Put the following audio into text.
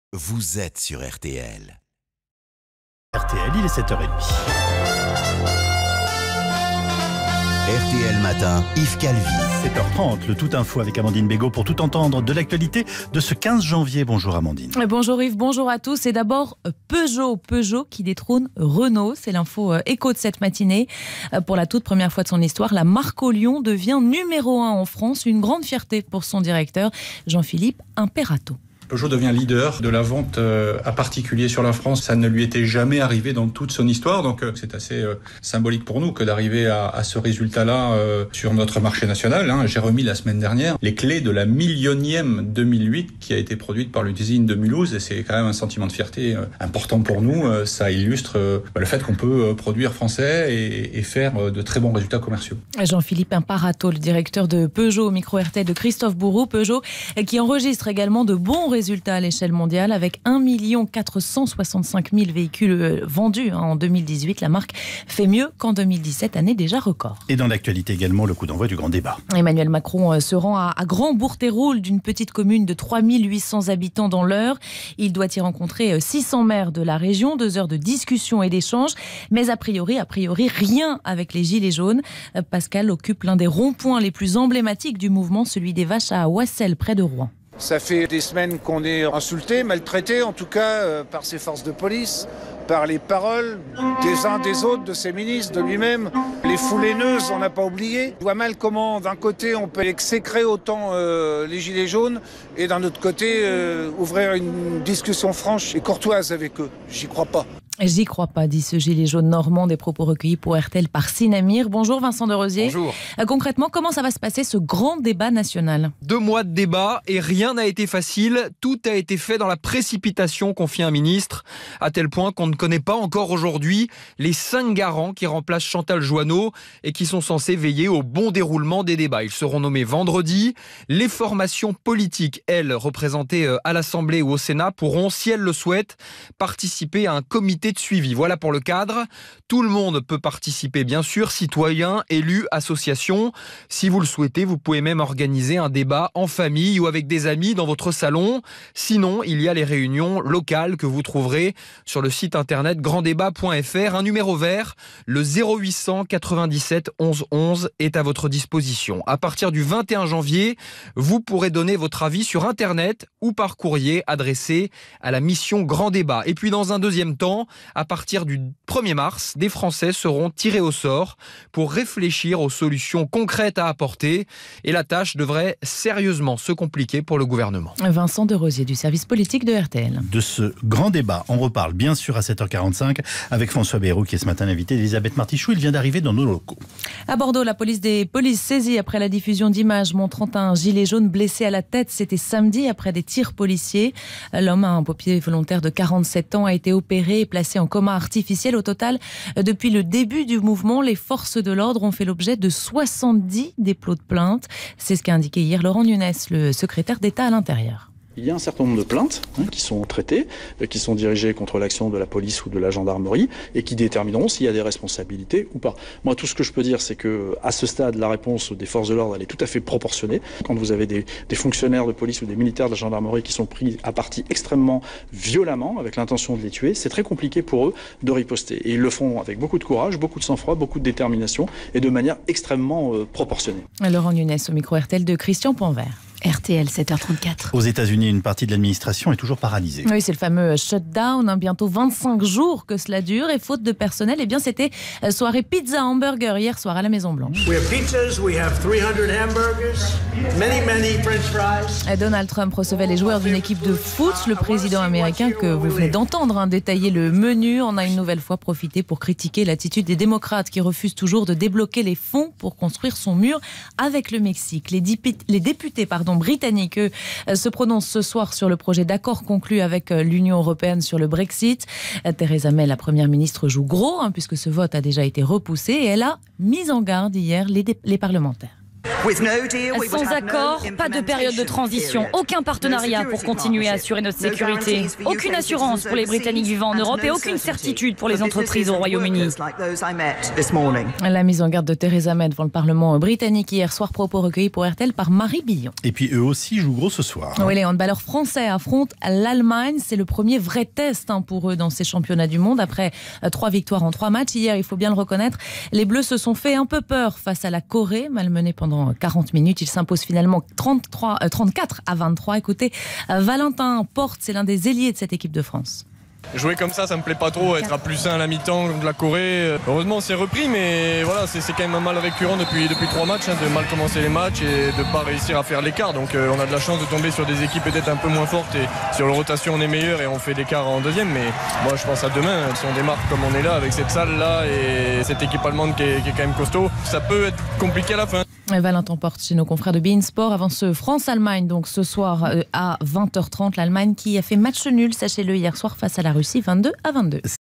Vous êtes sur RTL. RTL, il est 7h30. RTL Matin, Yves Calvi. 7h30, le Tout Info avec Amandine Bégaud pour tout entendre de l'actualité de ce 15 janvier. Bonjour Amandine. Bonjour Yves, bonjour à tous. Et d'abord, Peugeot qui détrône Renault. C'est l'info écho de cette matinée. Pour la toute première fois de son histoire, la marque au Lion devient numéro 1 en France. Une grande fierté pour son directeur, Jean-Philippe Imperato. Peugeot devient leader de la vente à particulier sur la France. Ça ne lui était jamais arrivé dans toute son histoire. Donc c'est assez symbolique pour nous que d'arriver à ce résultat-là sur notre marché national. J'ai remis la semaine dernière les clés de la millionième 2008 qui a été produite par l'usine de Mulhouse. Et c'est quand même un sentiment de fierté important pour nous. Ça illustre le fait qu'on peut produire français et faire de très bons résultats commerciaux. Jean-Philippe Imperato, le directeur de Peugeot au micro RTL de Christophe Bourreau. Peugeot qui enregistre également de bons résultats à l'échelle mondiale avec 1 465 000 véhicules vendus en 2018. La marque fait mieux qu'en 2017, année déjà record. Et dans l'actualité également, le coup d'envoi du grand débat. Emmanuel Macron se rend à Grand-Bourtéroul, d'une petite commune de 3 800 habitants dans l'Eure. Il doit y rencontrer 600 maires de la région, 2 heures de discussion et d'échange. Mais a priori, rien avec les Gilets jaunes. Pascal occupe l'un des ronds-points les plus emblématiques du mouvement, celui des Vaches à Oissel, près de Rouen. Ça fait des semaines qu'on est insulté, maltraité en tout cas par ces forces de police, par les paroles des uns des autres, de ses ministres, de lui-même. Les foules haineuses, on n'a pas oublié. Je vois mal comment d'un côté on peut exécrer autant les gilets jaunes et d'un autre côté ouvrir une discussion franche et courtoise avec eux. J'y crois pas. J'y crois pas, dit ce gilet jaune normand, des propos recueillis pour RTL par Sinamir. Bonjour Vincent de Rosier. Bonjour. Concrètement, comment ça va se passer ce grand débat national ? 2 mois de débat et rien n'a été facile. Tout a été fait dans la précipitation, confie un ministre, à tel point qu'on ne connaît pas encore aujourd'hui les 5 garants qui remplacent Chantal Joanneau et qui sont censés veiller au bon déroulement des débats. Ils seront nommés vendredi. Les formations politiques, elles, représentées à l'Assemblée ou au Sénat, pourront, si elles le souhaitent, participer à un comité de suivi. Voilà pour le cadre. Tout le monde peut participer, bien sûr, citoyens, élus, associations. Si vous le souhaitez, vous pouvez même organiser un débat en famille ou avec des amis dans votre salon. Sinon, il y a les réunions locales que vous trouverez sur le site internet granddébat.fr. Un numéro vert, le 0800 97 11 11, est à votre disposition. À partir du 21 janvier, vous pourrez donner votre avis sur internet ou par courrier adressé à la mission Grand Débat. Et puis dans un deuxième temps, à partir du 1er mars, des Français seront tirés au sort pour réfléchir aux solutions concrètes à apporter. Et la tâche devrait sérieusement se compliquer pour le gouvernement. Vincent de Rosier du service politique de RTL. De ce grand débat, on reparle bien sûr à 7h45 avec François Bayrou qui est ce matin l'invité d'Elisabeth Martichoux. Il vient d'arriver dans nos locaux. À Bordeaux, la police saisie après la diffusion d'images montrant un gilet jaune blessé à la tête. C'était samedi après des tirs policiers. L'homme, un pompier volontaire de 47 ans, a été opéré et placé en coma artificiel. Au total, depuis le début du mouvement, les forces de l'ordre ont fait l'objet de 70 dépôts de plainte. C'est ce qu'a indiqué hier Laurent Nunez, le secrétaire d'État à l'Intérieur. Il y a un certain nombre de plaintes qui sont traitées, qui sont dirigées contre l'action de la police ou de la gendarmerie et qui détermineront s'il y a des responsabilités ou pas. Moi, tout ce que je peux dire, c'est que à ce stade, la réponse des forces de l'ordre, elle est tout à fait proportionnée. Quand vous avez des fonctionnaires de police ou des militaires de la gendarmerie qui sont pris à partie extrêmement violemment avec l'intention de les tuer, c'est très compliqué pour eux de riposter. Et ils le font avec beaucoup de courage, beaucoup de sang-froid, beaucoup de détermination et de manière extrêmement proportionnée. Laurent Nunez au micro RTL de Christian Panvert. RTL 7h34. Aux États-Unis, une partie de l'administration est toujours paralysée. Oui, c'est le fameux shutdown. Bientôt 25 jours que cela dure. Et faute de personnel, eh bien, c'était soirée pizza hamburger hier soir à la Maison-Blanche. We have pizzas, we have 300 hamburgers, many French fries. Donald Trump recevait les joueurs d'une équipe de foot. Le président américain que vous venez d'entendre détailler le menu en a une nouvelle fois profité pour critiquer l'attitude des démocrates qui refusent toujours de débloquer les fonds pour construire son mur avec le Mexique. Les députés britanniques se prononcent ce soir sur le projet d'accord conclu avec l'Union européenne sur le Brexit. Theresa May, la première ministre, joue gros puisque ce vote a déjà été repoussé et elle a mis en garde hier les parlementaires. Sans accord, pas de période de transition, aucun partenariat pour continuer à assurer notre sécurité, aucune assurance pour les Britanniques vivant en Europe et aucune certitude pour les entreprises au Royaume-Uni. La mise en garde de Theresa May devant le Parlement britannique hier soir, propos recueillis pour RTL par Marie Billon. Et puis eux aussi jouent gros ce soir. Oui, les handballeurs français affrontent l'Allemagne. C'est le premier vrai test pour eux dans ces championnats du monde. Après 3 victoires en 3 matchs hier, il faut bien le reconnaître, les Bleus se sont fait un peu peur face à la Corée, malmenée pendant 40 minutes. Ils s'imposent finalement 34 à 23. Écoutez, Valentin Porte, c'est l'un des ailiers de cette équipe de France. Jouer comme ça me plaît pas trop, être à +1 à la mi-temps de la Corée. Heureusement on s'est repris, mais voilà, c'est quand même un mal récurrent depuis 3 matchs, de mal commencer les matchs et de pas réussir à faire l'écart. Donc on a de la chance de tomber sur des équipes peut-être un peu moins fortes et sur la rotation on est meilleur et on fait l'écart en deuxième. Mais moi je pense à demain, si on démarre comme on est là avec cette salle là et cette équipe allemande qui est quand même costaud, ça peut être compliqué à la fin. Valentin Porte chez nos confrères de beIN Sport. Avant ce France-Allemagne, donc ce soir à 20h30, l'Allemagne qui a fait match nul, sachez-le, hier soir face à la Russie, 22 à 22.